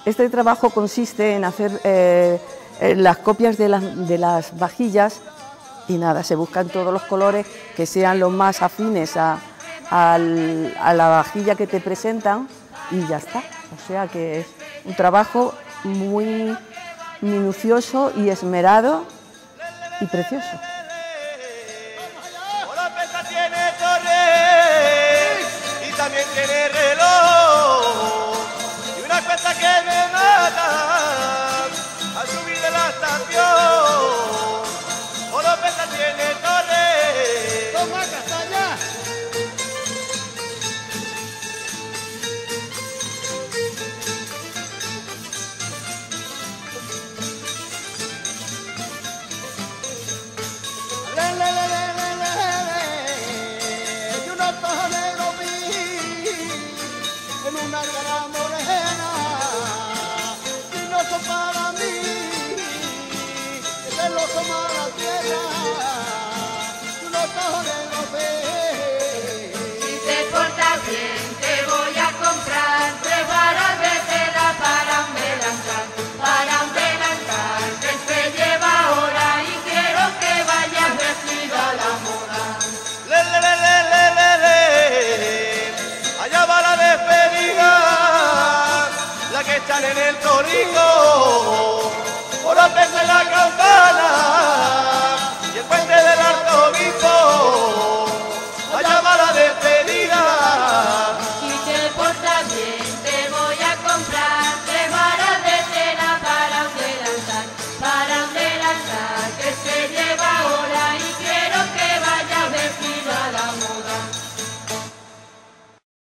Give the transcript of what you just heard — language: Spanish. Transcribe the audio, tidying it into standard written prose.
Este trabajo consiste en hacer las copias de las vajillas y nada, se buscan todos los colores que sean los más afines a la vajilla que te presentan y ya está. O sea que es un trabajo muy minucioso y esmerado y precioso. Tiene torre y también tiene reloj y una cosa que me mata al subir de la estación. Oropesa tiene torre. Toma castaña. Una cara morena, y no son para mí, es lo como la tierra, unos ojos negros ves. Si te portas bien, te voy a comprar 3 varas de tela para un delantal, que se lleva ahora y quiero que vayas vestida a la moda. Allá va la despedida, la que están en el torrico, por la la campana.